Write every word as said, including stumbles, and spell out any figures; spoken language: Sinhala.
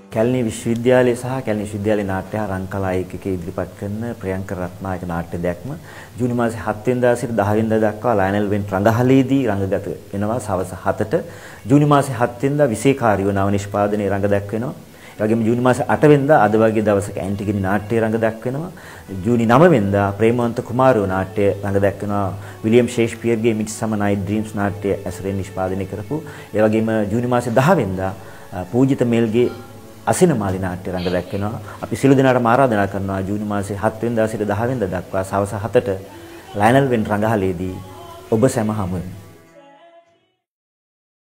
කැලණි විශ්වවිද්‍යාලය සහ කැලණි විශ්වවිද්‍යාලයේ නාට්‍ය හා රංගකලා ඒකකයේ ඉදිරිපත් කරන ප්‍රියංක රත්නායක නාට්‍ය දැක්ම ජූනි මාසේ හත් වෙනිදා සිට දහ වෙනිදා දක්වා ලයනල් වෙන් රංගහලේදී රංගගත වෙනවා සවස් හතට. ජූනි මාසේ හත් වෙනිදා විශේෂකාරීව නව නිෂ්පාදනයේ රංග දැක්වෙනවා. ඒ වගේම ජූනි මාසේ අට වෙනිදා අද වගේ දවසක ඇන්ටිගිනි නාට්‍ය රංග දැක්වෙනවා. ජූනි නව වෙනිදා ප්‍රේමවන්ත කුමාරයෝ නාට්‍ය රංග දැක්වෙනවා. විලියම් ෂේක්ස්පියර්ගේ මිඩ්සමර් නයිට් ඩ්‍රීම්ස් නාට්‍ය ඇසුරෙන් නිෂ්පාදනය කරපු. ඒ වගේම ජූනි මාසේ දහ වෙනිදා පූජිත මෙල්ගේ අසිනමාලි නාට්‍ය රංග දැක්වෙනවා. අපි සිළු දෙනාටම ආරාධනා කරනවා ජූනි මාසේ හත් වෙනිදා සිට දහ වෙනිදා දක්වා සවස් හතට ලයනල් වෙන් රංගහලේදී ඔබ සැම හමු වෙමු.